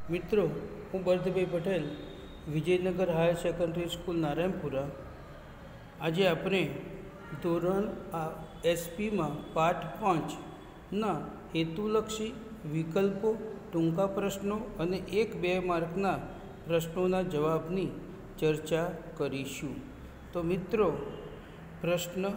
मित्रों, हूँ Bardhbhai Patel, Vijaynagar higher secondary school Narayanpura. आज आपने धोरण एसपी में पाठ 5 ना हेतुलक्षी विकल्पों, टूंका प्रश्नों और 1-2 मार्कना प्रश्नों जवाबनी चर्चा करीशुं। तो मित्रों, प्रश्न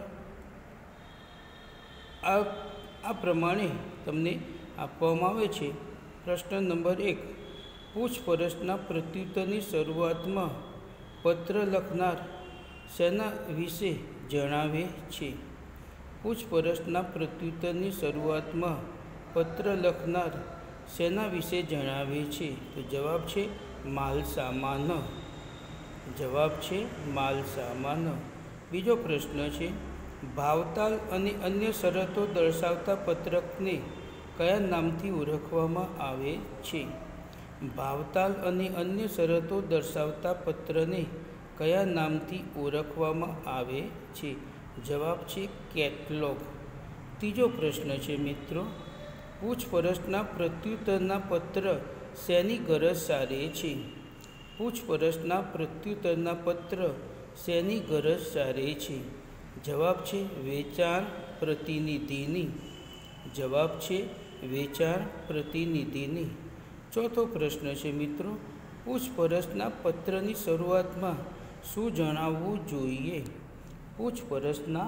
आ प्रमाणे तमने आपवामां आवे छे। प्रश्न नंबर 1, पूछपरछना प्रत्युत्तरनी शरूआत में पत्र लखनार शेना विषे जणावे छे। पूछपरछना प्रत्युत्तरनी शरूआत में पत्र लखनार शेना विषे जणावे छे। तो जवाब छे माल सामान। जवाब छे माल सामान। बीजो प्रश्न छे, भावताल अने अन्य शरतो दर्शावता पत्रकने कया नामथी ओळखवामां आवे छे। भावताल अने अन्य शरतो दर्शावता पत्रने कया नामथी ओळखवामां आवे छे। जवाब छे केटलॉग। तीजो प्रश्न छे मित्रों, पूछपरछना प्रत्युत्तरना पत्र शेनी गरज सारे छे। पूछपरछना प्रत्युत्तरना पत्र शेनी गरज सारे छे। जवाब छे वेचाण प्रतिनिधिनी। जवाब छे वेचाण प्रतिनिधिनी। चौथो प्रश्न है मित्रों, पूछपरछना पत्रनी शरूआत में शू जणाववुं जोईए। पूछपरछना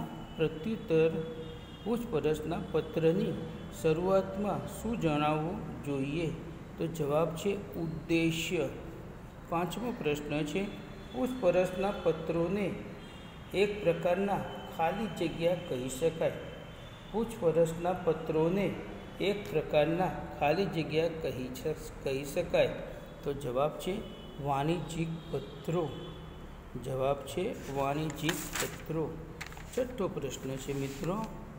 पूछपरछना पत्रनी शरूआत में शू जणाववुं जोईए। तो जवाब छे उद्देश्य। पांचमो प्रश्न है, पूछपरछना पत्रों ने एक प्रकारना खाली जग्या कही शकाय। पूछपरछना पत्रों ने एक प्रकारना खाली जग्या कही शकाय। तो जवाब छे वाणिज्यिक पत्रों। जवाब छे वाणिज्यिक पत्रों। छठो प्रश्न है मित्रों,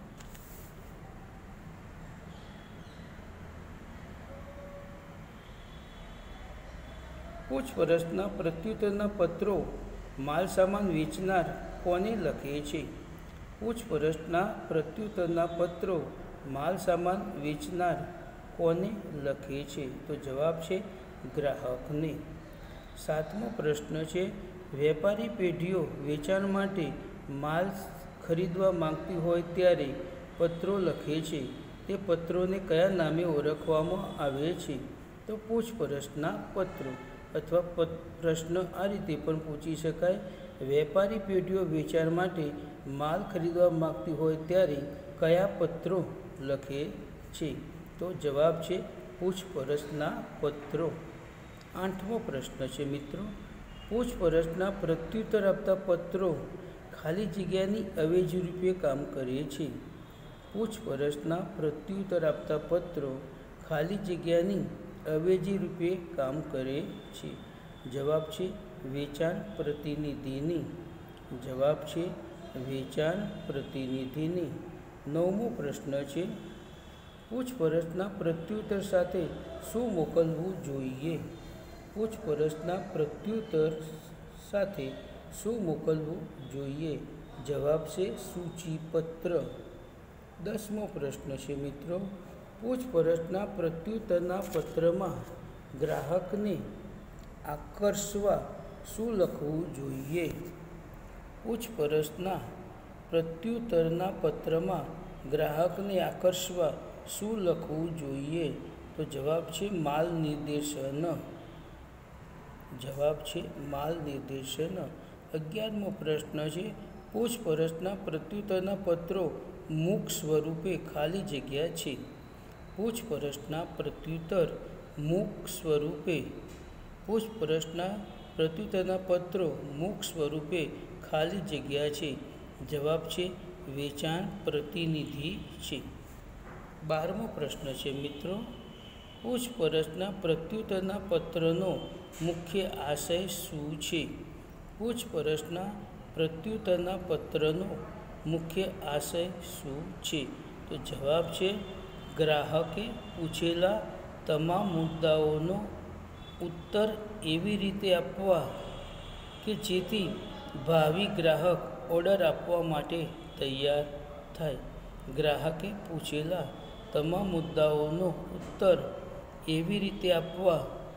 पूछपरछना प्रत्युत्तरना पत्रों माल सामान वेचनार कोने लखे छे। पूछपरछना प्रत्युत्तरना पत्रों माल सामान वेचनार कोने लखे छे। तो जवाब छे ग्राहक ने। सातमो प्रश्न है, वेपारी पेढ़ीओ वेचाण माटे माल खरीदवा मांगती होय त्यारे पत्रों लखे छे। ते पत्रों ने कया नामे ओळखवामां आवे छे। तो पूछपरछना पत्रों। अथवा प्रश्न आ रीते पण पूछी शकाय, वेपारी पेढ़ीओ वेचाण माटे माल खरीदवा मांगती होय त्यारे कया पत्रों लखे छे। तो जवाब छे पूछपरछना पत्रों। आठमो प्रश्न है मित्रों, पूछपरछना प्रत्युत्तर आपता पत्रों खाली जग्यानी अवेजी रूपे काम करे छे। पूछपरछना प्रत्युत्तर आपता पत्रों खाली जग्यानी अवेजी रूपे काम करे छे। जवाब छे वेचाण प्रतिनिधिनी। जवाब छे वेचाण प्रतिनिधिनी। नवमो प्रश्न है, पूछपरछना प्रत्युत्तर साथे शू मोकलवुं जोईए। पूछपरछना प्रत्युत्तर साथे शू मोकलवुं जोईए। जवाब छे सूचीपत्र। 10मो प्रश्न है मित्रों, पूछपरछना प्रत्युत्तरना पत्र में ग्राहक ने आकर्षवा शू लखवुं जोईए। पूछपरछना प्रत्युत्तरना पत्र में ग्राहक ने आकर्षवा शू लखवुं जोईए। तो जवाब छे माल निर्देशन। जवाब छे माल निर्देशन। 11मो प्रश्न है, पूछपरछना प्रत्युत्तरना पत्रों मूक स्वरूपे खाली जग्या छे। पूछपरछना प्रत्युत्तर मूक स्वरूपे। पूछपरछना प्रत्युत्तरना पत्रों मूक स्वरूपे खाली जग्या छे। जवाब छे वेचाण प्रतिनिधि छे। 12मो प्रश्न है मित्रों, पूछपरछना प्रत्युत्तरना पत्रनो मुख्य आशय शू छे। पूछपरछना प्रत्युत्तरना पत्रनो मुख्य आशय शू छे। तो जवाब छे ग्राहके पूछेला तमाम मुद्दाओनो उत्तर एवी रीते आपवा के जेथी भावी ग्राहक ऑर्डर आपवा माटे तैयार थाय। ग्राहके पूछेला તમામ મુદ્દાઓનો ઉત્તર એવી રીતે આપવા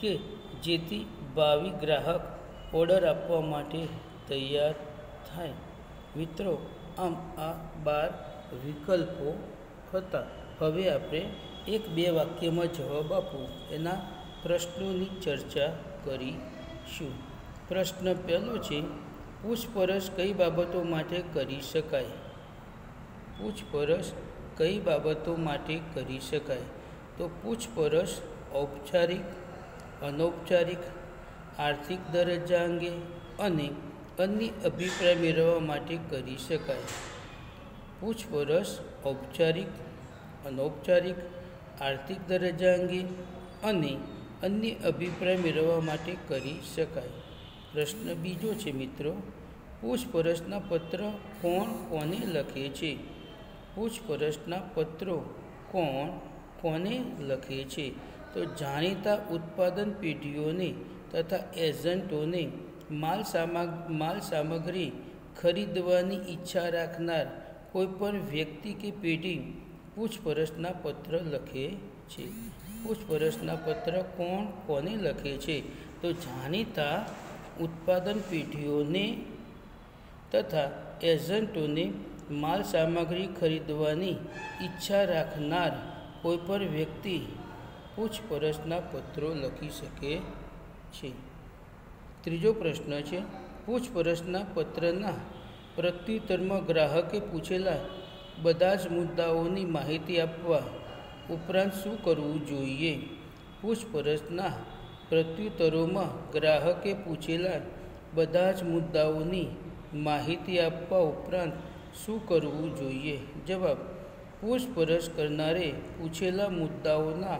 કે જેથી ભાવિ ગ્રાહક ઓર્ડર આપવા માટે તૈયાર થાય. મિત્રો, આમ આ 12 વિકલ્પો હતા. હવે આપણે 1-2 વાક્યમાં જવાબ આપો એના પ્રશ્નોની ચર્ચા કરીશું. પ્રશ્ન પહેલો છે, પૂછપરછ કઈ બાબતો માટે કરી શકાય? પૂછપરછ કઈ બાબતો માટે કરી શકાય? તો પૂછપરછ ઔપચારિક, અનૌપચારિક, આર્થિક દરજ્જા અંગે અને અન્ય અભિપ્રાય મેળવવા માટે કરી શકાય. પૂછપરછ ઔપચારિક, અનૌપચારિક, આર્થિક દરજ્જા અંગે અને અન્ય અભિપ્રાય મેળવવા માટે કરી શકાય. પ્રશ્ન બીજો છે મિત્રો, પૂછપરછના પત્ર કોણ કોને લખે છે? પૂછપરછના પત્રો કોણ કોને લખે છે? તો જાણીતા ઉત્પાદન પેઢીઓને તથા એજન્ટોને માલ સામગ્રી ખરીદવાની ઈચ્છા રાખનાર કોઈપણ વ્યક્તિ કે પેઢી પૂછપરછના પત્ર લખે છે. પૂછપરછના પત્ર કોણ કોને લખે છે? તો જાણીતા ઉત્પાદન પેઢીઓને તથા એજન્ટોને માલ સામગ્રી ખરીદવાની ઈચ્છા રાખનાર કોઈપણ વ્યક્તિ પૂછપરછના પત્રો લખી શકે છે. ત્રીજો પ્રશ્ન છે, પૂછપરછના પત્રના પ્રત્યુત્તરમાં ગ્રાહકે પૂછેલા બધા જ મુદ્દાઓની માહિતી આપવા ઉપરાંત શું કરવું જોઈએ? પૂછપરછના પ્રત્યુત્તરોમાં ગ્રાહકે પૂછેલા બધા જ મુદ્દાઓની માહિતી આપવા ઉપરાંત શું કરવું જોઈએ? જવાબ, પૂછપરછ કરનારે પૂછેલા મુદ્દાઓના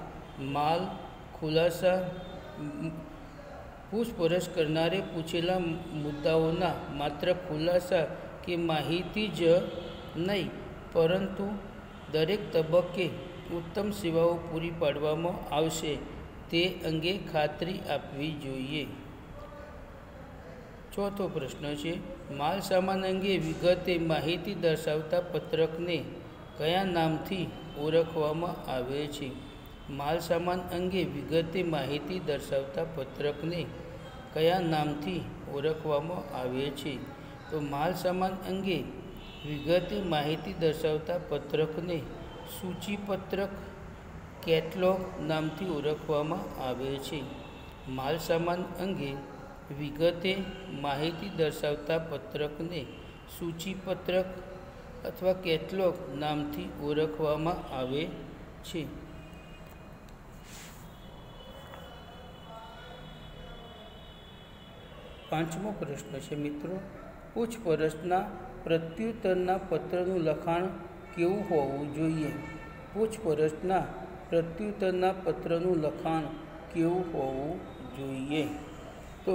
માત્ર ખુલાસા કે માહિતી જ નહીં, પરંતુ દરેક તબક્કે ઉત્તમ સેવાઓ પૂરી પાડવામાં આવશે તે અંગે ખાતરી આપવી જોઈએ. ચોથો પ્રશ્ન છે, માલ સામાન અંગે વિગતે માહિતી દર્શાવતા પત્રકને કયા નામથી ઓળખવામાં આવે છે? માલ સામાન અંગે વિગતે માહિતી દર્શાવતા પત્રકને કયા નામથી ઓળખવામાં આવે છે? તો માલ સામાન અંગે વિગતે માહિતી દર્શાવતા પત્રકને સૂચિપત્રક, કેટલોગ નામથી ઓળખવામાં આવે છે. માલ સામાન અંગે વિગતે માહિતી દર્શાવતા પત્રકને સૂચિપત્રક અથવા કેટલોગ નામથી ઓળખવામાં આવે છે. પાંચમો પ્રશ્ન છે મિત્રો, પૂછપરછના પ્રત્યુત્તરના પત્રનું લખાણ કેવું હોવું જોઈએ? પૂછપરછના પ્રત્યુત્તરના પત્રનું લખાણ કેવું હોવું જોઈએ? તો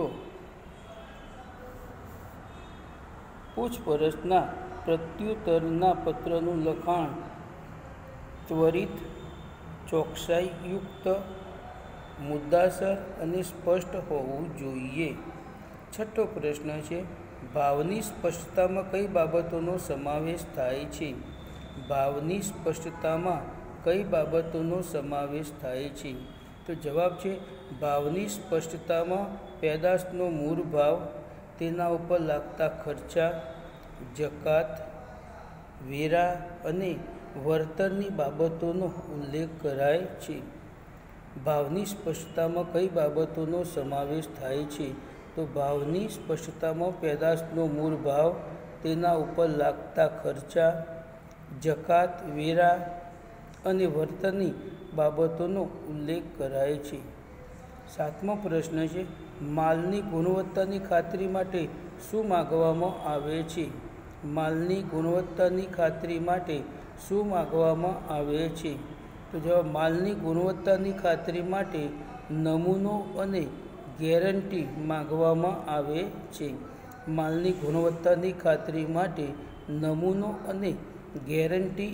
પૂછપરછના પ્રત્યુત્તરના પત્રનું લખાણ ત્વરિત, ચોકસાઈયુક્ત, મુદ્દાસર અને સ્પષ્ટ હોવું જોઈએ. છઠ્ઠો પ્રશ્ન છે, ભાવની સ્પષ્ટતામાં કઈ બાબતોનો સમાવેશ થાય છે? ભાવની સ્પષ્ટતામાં કઈ બાબતોનો સમાવેશ થાય છે? તો જવાબ છે, ભાવની સ્પષ્ટતામાં પેદાશનો મૂળ ભાવ, તેના ઉપર લાગતા ખર્ચા, જકાત, વેરા અને વળતરની બાબતોનો ઉલ્લેખ કરાય છે. ભાવની સ્પષ્ટતામાં કઈ બાબતોનો સમાવેશ થાય છે? તો ભાવની સ્પષ્ટતામાં પેદાશનો મૂળ ભાવ, તેના ઉપર લાગતા ખર્ચા, જકાત, વેરા અને વળતરની બાબતોનો ઉલ્લેખ કરાય છે. સાતમો પ્રશ્ન છે, માલની ગુણવત્તાની ખાતરી માટે શું માગવામાં આવે છે? માલની ગુણવત્તાની ખાતરી માટે શું માગવામાં આવે છે? તો જવાબ, માલની ગુણવત્તાની ખાતરી માટે નમૂનો અને ગેરંટી માગવામાં આવે છે. માલની ગુણવત્તાની ખાતરી માટે નમૂનો અને ગેરંટી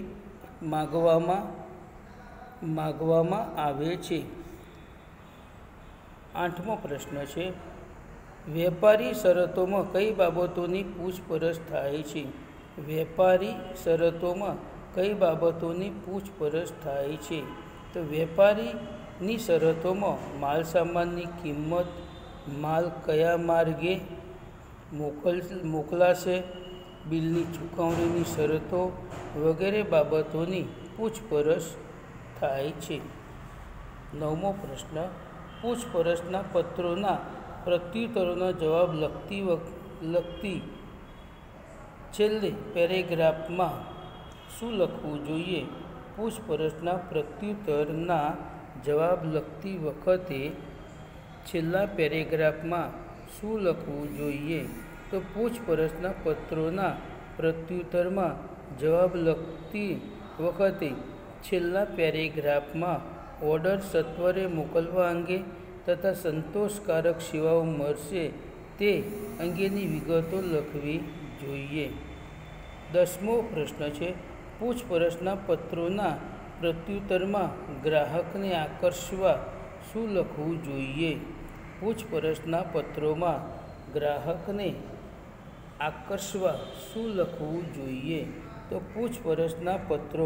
માગવામાં આવે છે. આઠમો પ્રશ્ન છે, વેપારી શરતોમાં કઈ બાબતોની પૂછપરછ થાય છે? વેપારી શરતોમાં કઈ બાબતોની પૂછપરછ થાય છે? તો વેપારી ની શરતોમાં માલસામાનની કિંમત, માલ કયા માર્ગે મોકલાશે, બિલની ચૂકવણીની શરતો વગેરે બાબતોની પૂછપરછ થાય છે. 9મો પ્રશ્ન. પૂછપરછના પત્રોના પ્રત્યુત્તરોના જવાબ લખતી છેલ્લે પેરેગ્રાફમાં શું લખવું જોઈએ? પૂછપરછના પ્રત્યુત્તરના જવાબ લખતી વખતે છેલ્લા પેરેગ્રાફમાં શું લખવું જોઈએ? તો પૂછપરછના પત્રોના પ્રત્યુત્તરમાં જવાબ લખતી વખતે છેલ્લા પેરેગ્રાફમાં ઓર્ડર સત્વરે મોકલવા અંગે તથા સંતોષકારક સેવાઓ મળશે તે અંગેની વિગતો લખવી જોઈએ. 10મો પ્રશ્ન છે. પૂછપરછના પત્રોના પ્રત્યુત્તરમાં ગ્રાહકને આકર્ષવા શું લખવું જોઈએ? પૂછપરછના પત્રોમાં ગ્રાહકને આકર્ષવા શું લખવું જોઈએ? તો પૂછપરછના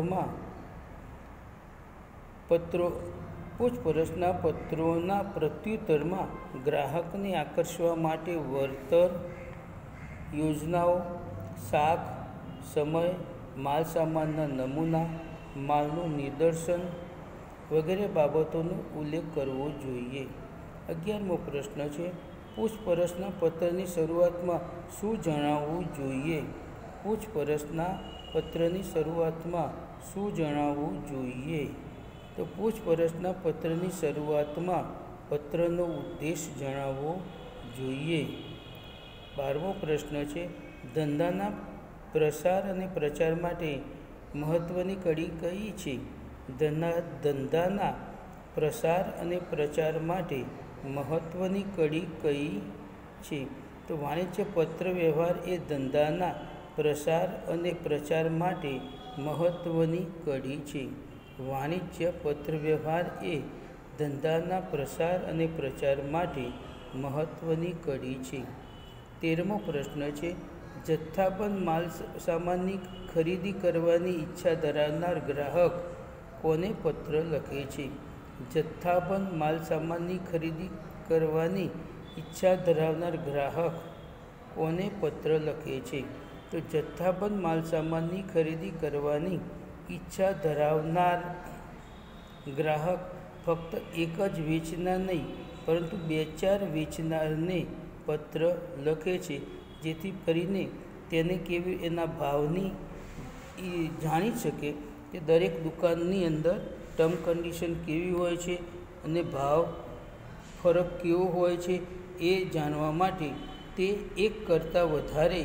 પત્રોના પ્રત્યુત્તરમાં ગ્રાહકને આકર્ષવા માટે વળતર યોજનાઓ, શાખ, સમય, માલસામાનના નમૂના, માલનું નિદર્શન વગેરે બાબતોનો ઉલ્લેખ કરવો જોઈએ. 11મો પ્રશ્ન છે. પૂછપરછના પત્રની શરૂઆતમાં શું જણાવવું જોઈએ? પૂછપરછના પત્રની શરૂઆતમાં શું જણાવવું જોઈએ? તો પૂછપરછના પત્રની શરૂઆતમાં પત્રનો ઉદ્દેશ જણાવવો જોઈએ. 12મો પ્રશ્ન છે. ધંધાના પ્રસાર અને પ્રચાર માટે મહત્વની કડી કઈ છે? ધંધાના પ્રસાર અને પ્રચાર માટે મહત્વની કડી કઈ છે? તો વાણિજ્ય પત્ર વ્યવહાર એ ધંધાના પ્રસાર અને પ્રચાર માટે મહત્વની કડી છે. વાણિજ્ય પત્ર વ્યવહાર એ ધંધાના પ્રસાર અને પ્રચાર માટે મહત્વની કડી છે. 13મો પ્રશ્ન છે. જથ્થાબંધ માલ સામાનની ખરીદી કરવાની ઈચ્છા ધરાવનાર ગ્રાહક કોને પત્ર લખે છે? જથ્થાબંધ માલ સામાનની ખરીદી કરવાની ઈચ્છા ધરાવનાર ગ્રાહક કોને પત્ર લખે છે? તો જથ્થાબંધ માલ સામાનની ખરીદી કરવાની ઈચ્છા ધરાવનાર ગ્રાહક ફક્ત એક જ વેચનાર નહીં પરંતુ 2-4 વેચનારને પત્ર લખે છે, જેથી કરીને તેને કેવી એના ભાવની જાણી શકે કે દરેક દુકાનની અંદર ટર્મ કન્ડિશન કેવી હોય છે અને ભાવ ફરક કેવો હોય છે એ જાણવા માટે તે એક કરતાં વધારે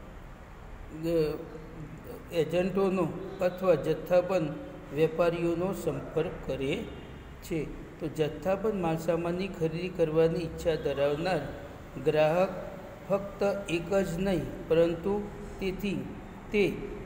એજન્ટોનો અથવા જથ્થાબંધ વેપારીઓનો સંપર્ક કરે છે. તો જથ્થાબંધ માલસામાનની ખરીદી કરવાની ઈચ્છા ધરાવનાર ગ્રાહક ફક્ત એક જ નહીં પરંતુ તેથી તે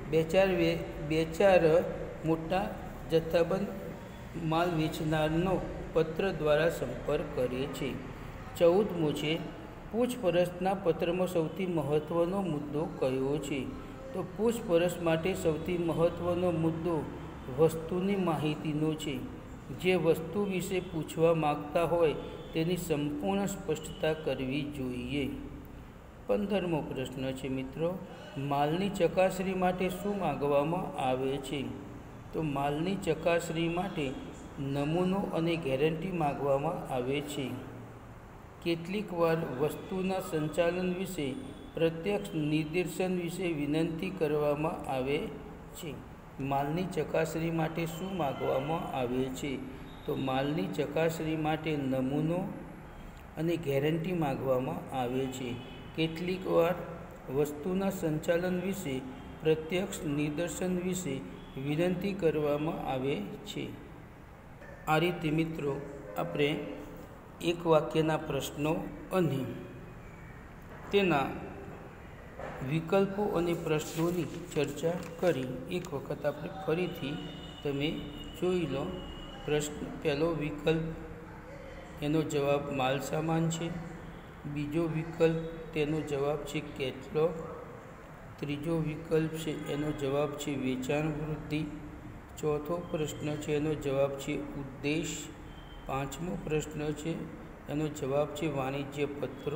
2-4 મોટા જથ્થાબંધ માલ વેચનારનો પત્ર દ્વારા સંપર્ક કરે છે. 14મો છે. પૂછપરછના પત્રમાં સૌથી મહત્ત્વનો મુદ્દો કયો છે? તો પૂછપરછ માટે સૌથી મહત્ત્વનો મુદ્દો વસ્તુની માહિતીનો છે. જે વસ્તુ વિશે પૂછવા માગતા હોય તેની સંપૂર્ણ સ્પષ્ટતા કરવી જોઈએ. 15મો પ્રશ્ન છે મિત્રો. માલની ચકાસણી માટે શું માગવામાં આવે છે? તો માલની ચકાસણી માટે નમૂનો અને ગેરંટી માગવામાં આવે છે. કેટલીક વાર વસ્તુના સંચાલન વિશે પ્રત્યક્ષ નિદર્શન વિશે વિનંતી કરવામાં આવે છે. માલની ચકાસણી માટે શું માગવામાં આવે છે? તો માલની ચકાસણી માટે નમૂનો અને ગેરંટી માગવામાં આવે છે. કેટલીક વાર વસ્તુના સંચાલન વિશે પ્રત્યક્ષ નિદર્શન વિશે વિનંતી કરવામાં આવે છે. આ રીતે મિત્રો આપણે એક વાક્યના પ્રશ્નો અને તેના વિકલ્પો અને પ્રશ્નોની ચર્ચા કરી. એક વખત આપણે ફરીથી તમે જોઈ લો. પહેલો વિકલ્પ એનો જવાબ માલસામાન છે. બીજો વિકલ્પ તેનો જવાબ છે કેટલોગ. ત્રીજો વિકલ્પ છે એનો જવાબ છે વેચાણ વૃદ્ધિ. ચોથો પ્રશ્ન છે એનો જવાબ છે ઉદ્દેશ. પાંચમો પ્રશ્ન છે એનો જવાબ છે વાણિજ્ય પત્રો.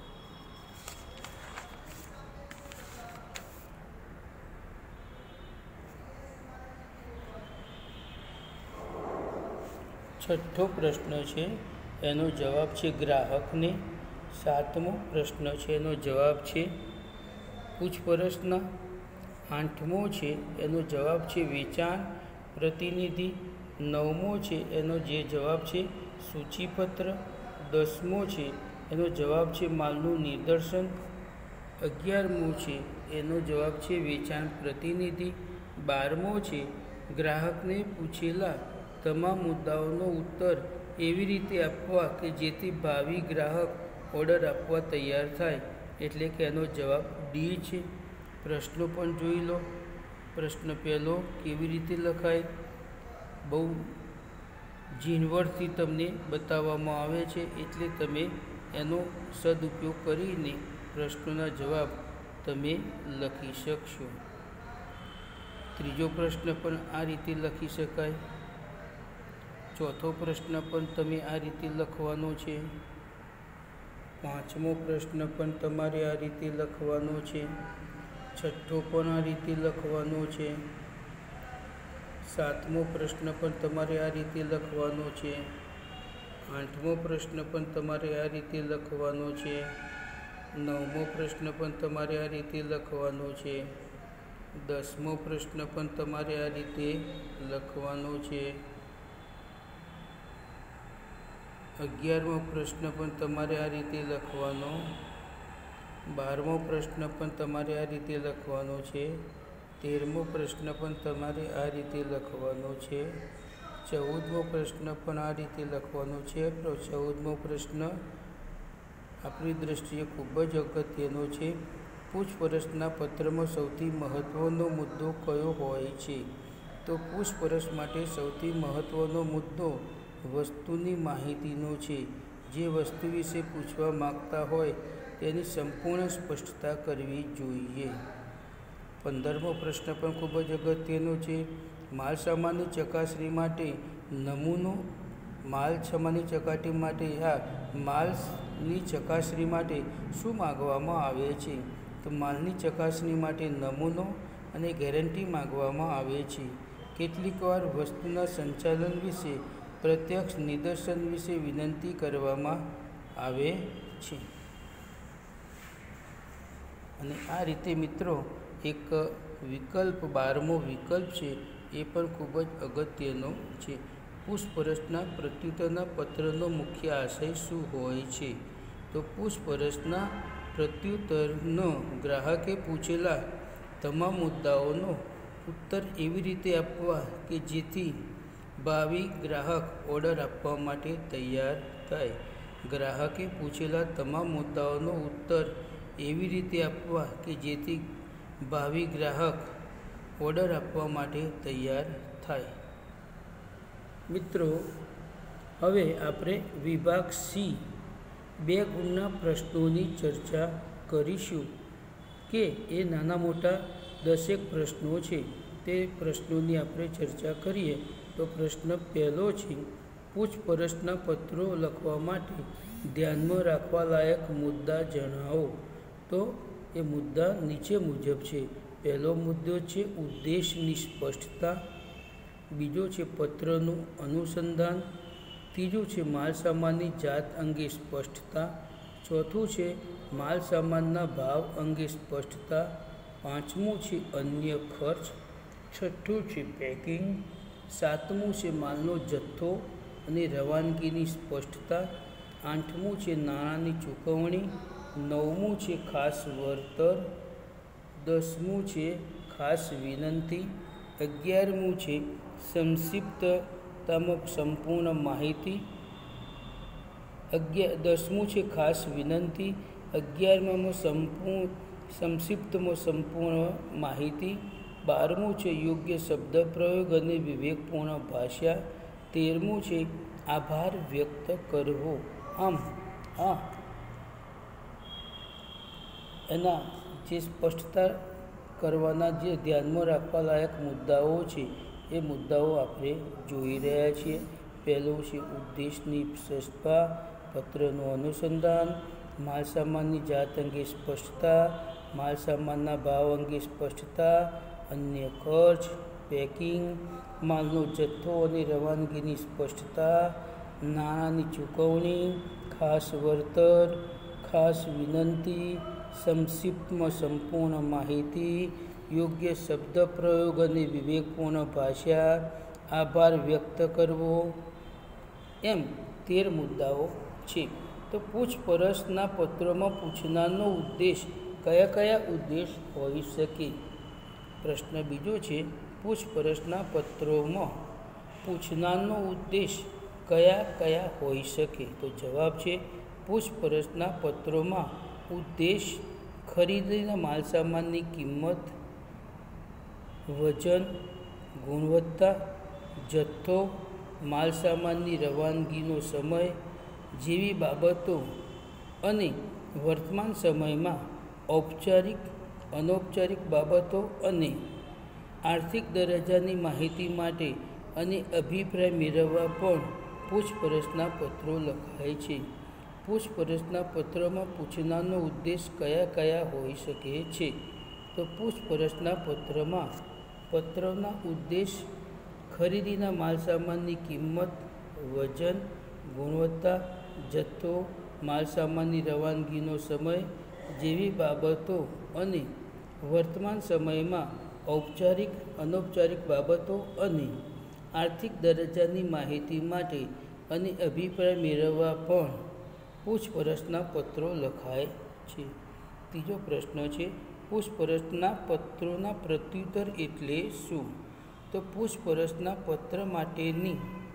છઠ્ઠો પ્રશ્ન છે એનો જવાબ છે ગ્રાહકને. સાતમો પ્રશ્ન છે એનો જવાબ છે પૂછપરછના. આઠમો છે એનો જવાબ છે વેચાણ પ્રતિનિધિ. નવમો છે એનો જે જવાબ છે સૂચિપત્ર. 10મો છે એનો જવાબ છે માલનું નિદર્શન. 11મો છે એનો જવાબ છે વેચાણ પ્રતિનિધિ. 12મો છે ગ્રાહકને પૂછેલા તમામ મુદ્દાઓનો ઉત્તર એવી રીતે આપવા કે જેથી ભાવિ ગ્રાહક ઓર્ડર આપવા તૈયાર થાય, એટલે કે એનો જવાબ ડી છે. પ્રશ્નો પણ જોઈ લો. પ્રશ્ન પહેલો કેવી રીતે લખાય, બહુ ઝીણવટથી તમને બતાવવામાં આવે છે, એટલે તમે એનો સદુપયોગ કરીને પ્રશ્નોના જવાબ તમે લખી શકશો. ત્રીજો પ્રશ્ન પણ આ રીતે લખી શકાય. ચોથો પ્રશ્ન પણ તમે આ રીતે લખવાનો છે. પાંચમો પ્રશ્ન પણ તમારે આ રીતે લખવાનો છે. છઠ્ઠો પણ આ રીતે લખવાનો છે. સાતમો પ્રશ્ન પણ તમારે આ રીતે લખવાનો છે. આઠમો પ્રશ્ન પણ તમારે આ રીતે લખવાનો છે. નવમો પ્રશ્ન પણ તમારે આ રીતે લખવાનો છે. 10મો પ્રશ્ન પણ તમારે આ રીતે લખવાનો છે. 11મો પ્રશ્ન પણ તમારે આ રીતે લખવાનો. 12મો પ્રશ્ન પણ તમારે આ રીતે લખવાનો છે. 13મો પ્રશ્ન પણ તમારે આ રીતે લખવાનો છે. 14મો પ્રશ્ન પણ આ રીતે લખવાનો છે. 14મો પ્રશ્ન આપણી દૃષ્ટિએ ખૂબ જ અગત્યનો છે. પૂછપરછના પત્રમાં સૌથી મહત્ત્વનો મુદ્દો કયો હોય છે? તો પૂછપરછ માટે સૌથી મહત્ત્વનો મુદ્દો વસ્તુની માહિતીનો છે. જે વસ્તુ વિશે પૂછવા માગતા હોય તેની સંપૂર્ણ સ્પષ્ટતા કરવી જોઈએ. 15મો પ્રશ્ન પણ ખૂબ જ અગત્યનો છે. માલસામાનની ચકાસણી માટે નમૂનો. માલસામાનની ચકાસણી માટે શું માગવામાં આવે છે? તો માલની ચકાસણી માટે નમૂનો અને ગેરંટી માગવામાં આવે છે. કેટલીકવાર વસ્તુના સંચાલન વિશે પ્રત્યક્ષ નિદર્શન વિશે વિનંતી કરવામાં આવે છે. અને આ રીતે મિત્રો એક વિકલ્પ 12મો વિકલ્પ છે એ પણ ખૂબ જ અગત્યનો છે. પૂછપરછના પ્રત્યુત્તરના પત્રનો મુખ્ય આશય શું હોય છે? તો પૂછપરછના પ્રત્યુત્તરનો ગ્રાહકે પૂછેલા તમામ મુદ્દાઓનો ઉત્તર એવી રીતે આપવા કે જેથી ભાવિ ગ્રાહક ઓર્ડર આપવા માટે તૈયાર થાય. ગ્રાહકે પૂછેલા તમામ મુદ્દાઓનો ઉત્તર એવી રીતે આપવા કે જેથી ભાવિ ગ્રાહક ઓર્ડર આપવા માટે તૈયાર થાય. મિત્રો, હવે આપણે વિભાગ સી 2 ગુણના પ્રશ્નોની ચર્ચા કરીશું કે એ નાના મોટા 10 પ્રશ્નો છે. તે પ્રશ્નોની આપણે ચર્ચા કરીએ. તો પ્રશ્ન પહેલો છે, પૂછપરછના પત્રો લખવા માટે ધ્યાનમાં રાખવા લાયક મુદ્દા જણાવો. તો એ મુદ્દા નીચે મુજબ છે. પહેલો મુદ્દો છે ઉદ્દેશની સ્પષ્ટતા. બીજો છે પત્રનું અનુસંધાન. ત્રીજું છે માલસામાનની જાત અંગે સ્પષ્ટતા. ચોથું છે માલસામાનના ભાવ અંગે સ્પષ્ટતા. પાંચમું છે અન્ય ખર્ચ. છઠ્ઠું છે પેકિંગ. સાતમું છે માલનો જથ્થો અને રવાનગીની સ્પષ્ટતા. આઠમું છે નાણાંની ચૂકવણી. નવમું છે ખાસ વળતર. 10મું છે ખાસ વિનંતી. 11મું છે સંક્ષિપ્તતામાં સંપૂર્ણ માહિતી. 10મું છે ખાસ વિનંતી. 11મામાં સંક્ષિપ્તમાં સંપૂર્ણ માહિતી. 12મું છે યોગ્ય શબ્દ પ્રયોગ અને વિવેકપૂર્ણ ભાષા. 13મું છે આભાર વ્યક્ત કરવો. આમ આ એના જે સ્પષ્ટતા કરવાના જે ધ્યાનમાં રાખવા લાયક મુદ્દાઓ છે એ મુદ્દાઓ આપણે જોઈ રહ્યા છીએ. પહેલું છે ઉદ્દેશની સ્પષ્ટતા, પત્રનું અનુસંધાન, માલસામાનની જાત અંગે સ્પષ્ટતા, માલસામાનના ભાવ અંગે સ્પષ્ટતા, અન્ય ખર્ચ, પેકિંગ, માલનો જથ્થો અને રવાનગીની સ્પષ્ટતા, નાણાંની ચૂકવણી, ખાસ વળતર, ખાસ વિનંતી, સંક્ષિપ્તમાં સંપૂર્ણ માહિતી, યોગ્ય શબ્દ પ્રયોગ અને વિવેકપૂર્ણ ભાષા, આભાર વ્યક્ત કરવો, એમ 13 મુદ્દાઓ છે. તો પૂછપરછના પત્રોમાં પૂછનારનો ઉદ્દેશ કયા ઉદ્દેશ હોઈ શકે? પ્રશ્ન બીજો છે, પૂછપરછના પત્રોમાં પૂછનારનો ઉદ્દેશ કયા હોઈ શકે? તો જવાબ છે, પૂછપરછના પત્રોમાં ઉદ્દેશ ખરીદેલા માલસામાનની કિંમત, વજન, ગુણવત્તા, જથ્થો, માલસામાનની રવાનગીનો સમય જેવી બાબતો અને વર્તમાન સમયમાં ઔપચારિક અનૌપચારિક બાબતો અને આર્થિક દરજ્જાની માહિતી માટે અને અભિપ્રાય મેળવવા પણ પૂછપરછના પત્રો લખાય છે. પૂછપરછના પત્રમાં પૂછનારનો ઉદ્દેશ કયા હોઈ શકે છે? તો પૂછપરછના પત્રના ઉદ્દેશ ખરીદીના માલસામાનની કિંમત, વજન, ગુણવત્તા, જથ્થો, માલસામાનની રવાનગીનો સમય જેવી બાબતો અને વર્તમાન સમયમાં ઔપચારિક અનૌપચારિક બાબતો અને આર્થિક દરજ્જાની માહિતી માટે અને અભિપ્રાય મેળવવા પણ પૂછપરછના પત્રો લખાય છે. ત્રીજો પ્રશ્ન છે, પૂછપરછના પત્રોના પ્રત્યુત્તર એટલે શું? તો પૂછપરછના પત્ર માટેની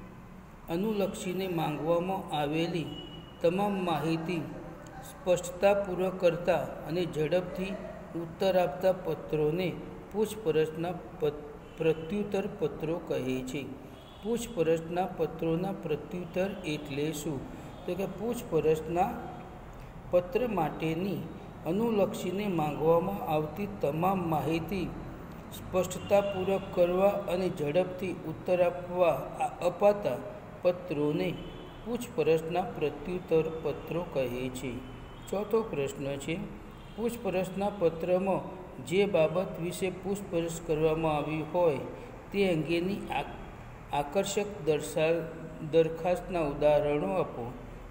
અનુલક્ષીને માંગવામાં આવેલી તમામ માહિતી સ્પષ્ટતાપૂર્વક કરતા અને ઝડપથી ઉત્તર આપતા પત્રોને પૂછપરછના પ્રત્યુત્તર પત્રો કહે છે. પૂછપરછના પત્રોના પ્રત્યુત્તર એટલે શું? તો કે પૂછપરછના પત્ર માટેની અનુલક્ષીને માંગવામાં આવતી તમામ માહિતી સ્પષ્ટતાપૂર્વક કરવા અને ઝડપથી ઉત્તર અપાતા પત્રોને પૂછપરછના પ્રત્યુત્તર પત્રો કહે છે. ચોથો પ્રશ્ન છે, પૂછપરછના પત્રમાં જે બાબત વિશે પૂછપરછ કરવામાં આવી હોય તે અંગેની આકર્ષક દરખાસ્તના ઉદાહરણો આપો.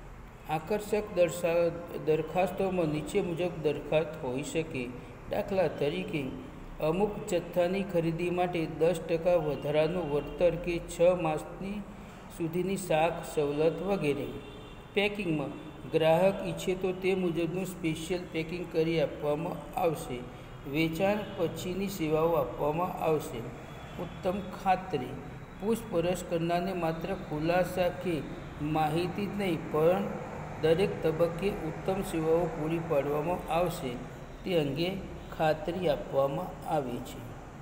આકર્ષક દરખાસ્તોમાં નીચે મુજબ દરખાસ્ત હોઈ શકે. દાખલા તરીકે, અમુક જથ્થાની ખરીદી માટે 10% વધારાનું વળતર કે 6 માસ સુધીની શાક સવલત વગેરે. પેકિંગમાં ગ્રાહક ઈચ્છે તો તે મુજબનું સ્પેશિયલ પેકિંગ કરી આપવામાં આવશે. વેચાણ પછીની સેવાઓ આપવામાં આવશે. ઉત્તમ ખાતરી, પૂછપરછ કરનારને માત્ર ખુલાસા કે માહિતી જ નહીં પણ દરેક તબક્કે ઉત્તમ સેવાઓ પૂરી પાડવામાં આવશે તે અંગે ખાતરી આપવામાં આવે છે.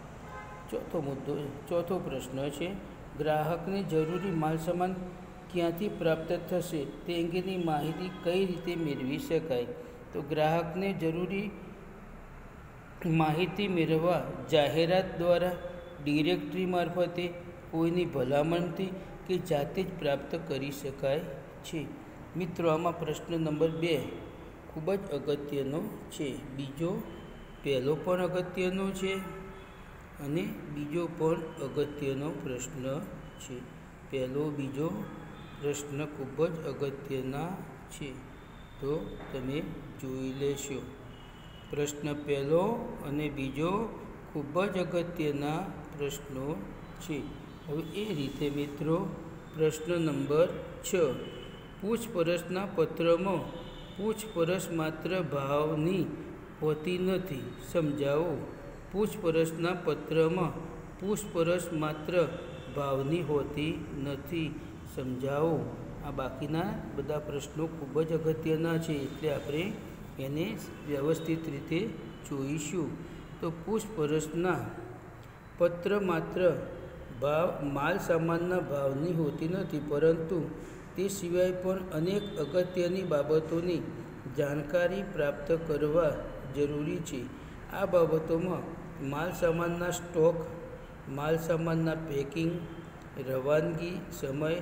ચોથો પ્રશ્ન છે, ગ્રાહકને જરૂરી માલસામાન ક્યાંથી પ્રાપ્ત થશે તે અંગેની માહિતી કઈ રીતે મેળવી શકાય? તો ગ્રાહકને જરૂરી માહિતી મેળવવા જાહેરાત દ્વારા, ડિરેક્ટરી મારફતે, કોઈની ભલામણથી કે જાતે જ પ્રાપ્ત કરી શકાય છે. મિત્રો, આમાં પ્રશ્ન નંબર 2 ખૂબ જ અગત્યનો છે. પહેલો પણ અગત્યનો છે અને બીજો પણ અગત્યનો પ્રશ્ન છે. પહેલો બીજો પ્રશ્ન ખૂબ જ અગત્યના છે, તો તમે જોઈ લેશો. પ્રશ્ન પહેલો અને બીજો ખૂબ જ અગત્યના પ્રશ્નો છે. હવે એ રીતે મિત્રો, પ્રશ્ન નંબર 6, પૂછપરછના પત્રમાં પૂછપરછ માત્ર ભાવની હોતી નથી, સમજાવો. પૂછપરછના પત્રમાં પૂછપરછ માત્ર ભાવની હોતી નથી, સમજાવો. આ બાકીના બધા પ્રશ્નો ખૂબ જ અગત્યના છે, એટલે આપણે એને વ્યવસ્થિત રીતે જોઈશું. તો પૂછપરછના પત્ર માત્ર માલ સામાનના ભાવની હોતી નથી, પરંતુ તે સિવાય પણ અનેક અગત્યની બાબતોની જાણકારી પ્રાપ્ત કરવા જરૂરી છે. આ બાબતોમાં માલસામાનના સ્ટોક, માલસામાનના પેકિંગ, રવાનગી સમય,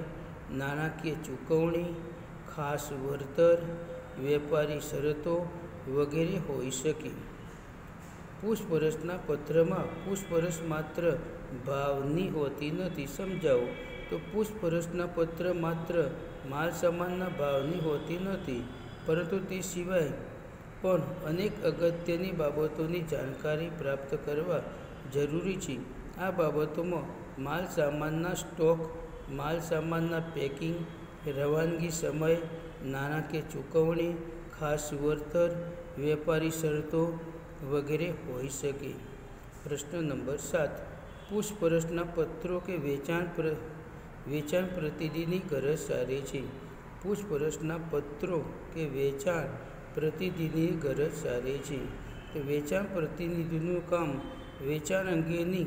નાણાકીય ચૂકવણી, ખાસ વળતર, વેપારી શરતો વગેરે હોઈ શકે. પૂછપરછના પત્રમાં પૂછપરછ માત્ર ભાવની હોતી નથી. સમજાવો. તો પૂછપરછના પત્ર માત્ર માલસામાનના ભાવની હોતી નથી, પરંતુ તે સિવાય પણ અનેક અગત્યની બાબતોની જાણકારી પ્રાપ્ત કરવા જરૂરી છે. આ બાબતોમાં માલસામાનના સ્ટોક, માલસામાનના પેકિંગ, રવાનગી સમય, નાણાકીય ચૂકવણી, ખાસ વળતર, વેપારી શરતો વગેરે હોઈ શકે. પ્રશ્ન નંબર 7. પૂછપરછના પત્રો કે વેચાણ પ્રતિનિધિની ગરજ સારે છે. પૂછપરછના પત્રો કે વેચાણ પ્રતિનિધિની ગરજ સારે છે. તો વેચાણ પ્રતિનિધિનું કામ વેચાણ અંગેની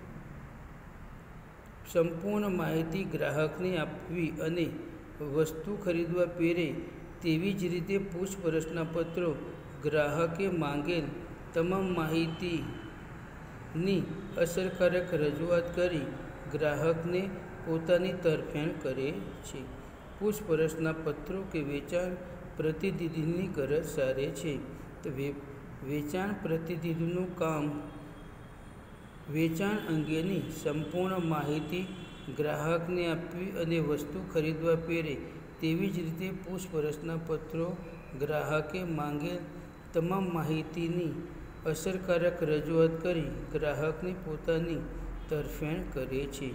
સંપૂર્ણ માહિતી ગ્રાહકને આપવી અને વસ્તુ ખરીદવા પહેરે તેવી જ રીતે પૂછપરછના પત્રો ગ્રાહકે માંગેલ તમામ માહિતીની અસરકારક રજૂઆત કરી ગ્રાહકને પોતાની તરફેણ કરે છે. પૂછપરછના પત્રો કે વેચાણ પ્રતિનિધિની ગરજ સારે છે. તો વેચાણ પ્રતિનિધિનું કામ વેચાણ અંગેની સંપૂર્ણ માહિતી ગ્રાહકને આપવી અને વસ્તુ ખરીદવા પહેરે તેવી જ રીતે પૂછપરછના પત્રો ગ્રાહકે માંગેલ તમામ માહિતીની અસરકારક રજૂઆત કરી ગ્રાહકને પોતાની તરફેણ કરે છે.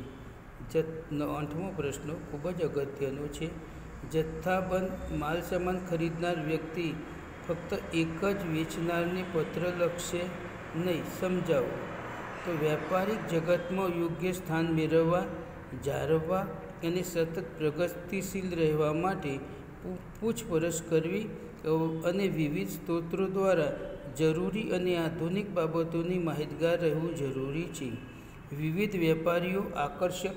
8મો પ્રશ્ન ખૂબ જ અગત્યનો છે. જથ્થાબંધ માલસામાન ખરીદનાર વ્યક્તિ ફક્ત એક જ વેચનારને પત્ર લખશે નહીં. સમજાવો. તો વ્યાપારિક જગતમાં યોગ્ય સ્થાન મેળવવા, જાળવવા અને સતત પ્રગતિશીલ રહેવા માટે પૂછપરછ કરવી અને વિવિધ સ્ત્રોતો દ્વારા જરૂરી અને આધુનિક બાબતોની માહિતગાર રહેવું જરૂરી છે. વિવિધ વેપારીઓ આકર્ષક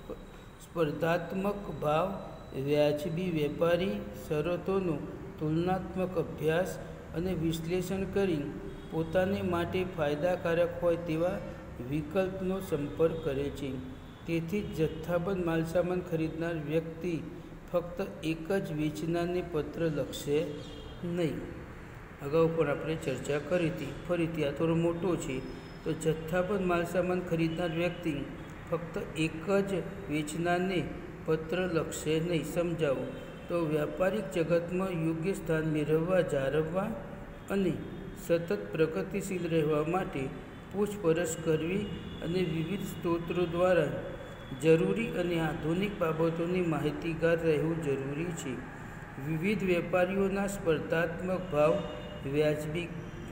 સ્પર્ધાત્મક ભાવ, વ્યાજબી વેપારી શરતોનો તુલનાત્મક અભ્યાસ અને વિશ્લેષણ કરી પોતાને માટે ફાયદાકારક હોય તેવા વિકલ્પનો સંપર્ક કરે છે. તેથી જ જથ્થાબંધ માલસામાન ખરીદનાર વ્યક્તિ ફક્ત એક જ વેચનારને પત્ર લખશે નહીં. અગાઉ પણ આપણે ચર્ચા કરી હતી. ફરીથી આ થોડો મોટો છે. તો જથ્થાબંધ માલસામાન ખરીદનાર વ્યક્તિ ફક્ત એક જ વેચનારને પત્ર લખશે નહીં. સમજાવો. તો વ્યાપારિક જગતમાં યોગ્ય સ્થાન મેળવવા, જાળવવા અને સતત પ્રગતિશીલ રહેવા માટે પૂછપરછ કરવી અને વિવિધ સ્ત્રોતો દ્વારા જરૂરી અને આધુનિક બાબતોની માહિતીગાર રહેવું જરૂરી છે. વિવિધ વેપારીઓના સ્પર્ધાત્મક ભાવ, વ્યાજબી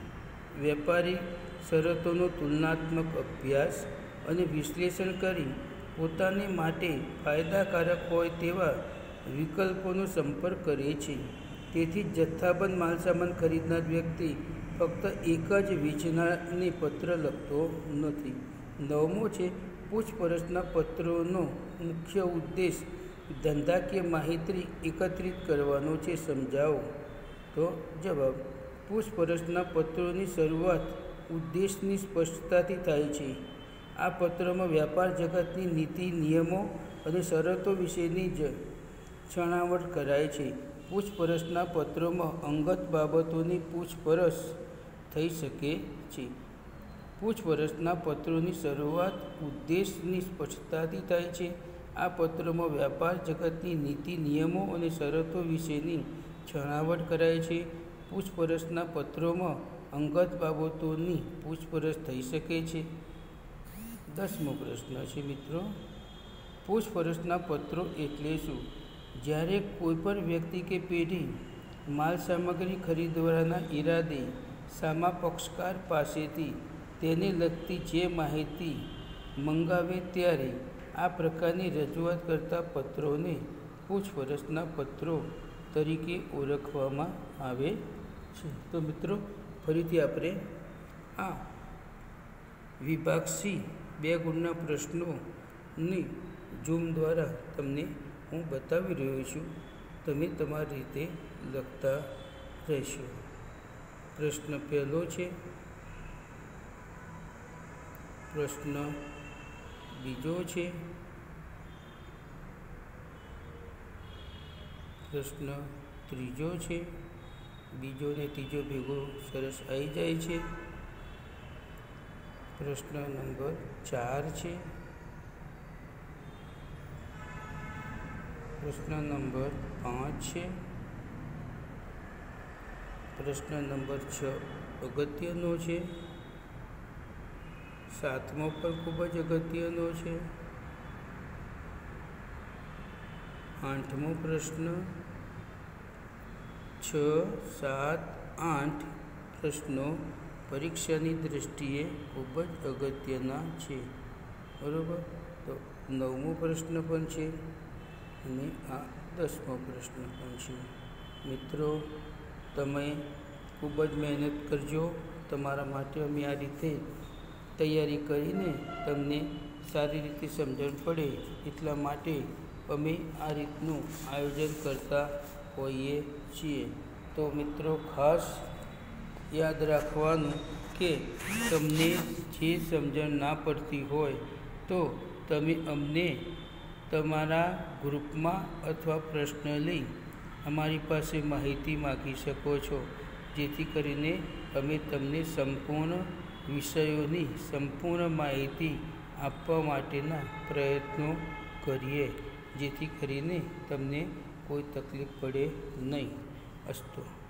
વેપારી શરતોનો તુલનાત્મક અભ્યાસ અને વિશ્લેષણ કરી પોતાને માટે ફાયદાકારક હોય તેવા વિકલ્પોનો સંપર્ક કરે છે. તેથી જ જથ્થાબંધ માલસામાન ખરીદનાર વ્યક્તિ ફક્ત એક જ વેચનારને પત્ર લખતો નથી. 9મો છે પૂછપરછના પત્રોનો મુખ્ય ઉદ્દેશ ધંધાકીય માહિતી એકત્રિત કરવાનો છે. સમજાવો. તો જવાબ. પૂછપરછના પત્રોની શરૂઆત ઉદ્દેશની સ્પષ્ટતાથી થાય છે. આ પત્રમાં વ્યાપાર જગતની નીતિ, નિયમો અને શરતો વિશેની જ છણાવટ કરાય છે. પૂછપરછના પત્રોમાં અંગત બાબતોની પૂછપરછ થઈ શકે છે. પૂછપરછના પત્રોની શરૂઆત ઉદ્દેશની સ્પષ્ટતાથી થાય છે. આ પત્રમાં વ્યાપાર જગતની નીતિ, નિયમો અને શરતો વિશેની છણાવટ કરાય છે. પૂછપરછના પત્રોમાં અંગત બાબતોની પૂછપરછ થઈ શકે છે. 10મો પ્રશ્ન છે મિત્રો. પૂછપરછના પત્રો એટલે શું? જ્યારે કોઈપણ વ્યક્તિ કે પેઢી માલસામગ્રી ખરીદવાના ઈરાદે સામા પક્ષકાર પાસેથી તેને લગતી જે માહિતી મંગાવે ત્યારે આ પ્રકારની રજૂઆત કરતા પત્રોને પૂછપરછના પત્રો તરીકે ઓળખવામાં આવે છે. તો મિત્રો ફરીથી આપણે આ વિભાગ સી 2 ગુણના પ્રશ્નોની ઝૂમ દ્વારા તમને હું બતાવી રહ્યો છું. તમે તમારી રીતે લખતા રહેશો. પ્રશ્ન પહેલો છે, પ્રશ્ન બીજો છે, પ્રશ્ન ત્રીજો છે, બીજો ને ત્રીજો ભેગો સરસ આવી જાય છે. પ્રશ્ન નંબર 4 છે. પ્રશ્ન નંબર 5 છે. પ્રશ્ન નંબર 6 અગત્યનો છે. 7મો પણ ખૂબ જ અગત્યનો છે. 8મો પ્રશ્ન. 6, 7, 8 પ્રશ્નો પરીક્ષાની દૃષ્ટિએ ખૂબ જ અગત્યના છે. બરાબર. તો 9મો પ્રશ્ન પણ છે અને આ 10મો પ્રશ્ન પણ છે. મિત્રો, તમે ખૂબ જ મહેનત કરજો. તમારા માટે અમે આ રીતે તૈયારી કરીને તમને સારી રીતે સમજણ પડે એટલા માટે અમે આ રીતનું આયોજન કરતા હોઈએ છીએ. તો મિત્રો, ખાસ યાદ રાખવાનું કે તમને જે સમજણ ના પડતી હોય તો તમે અમને તમારા ગ્રુપમાં અથવા પર્સનલી અમારી પાસે માહિતી માગી શકો છો, જેથી કરીને અમે તમને સંપૂર્ણ વિષયોની સંપૂર્ણ માહિતી આપવા માટેના પ્રયત્નો કરીએ, જેથી કરીને તમને કોઈ તકલીફ પડે નહીં. અસ્તુ.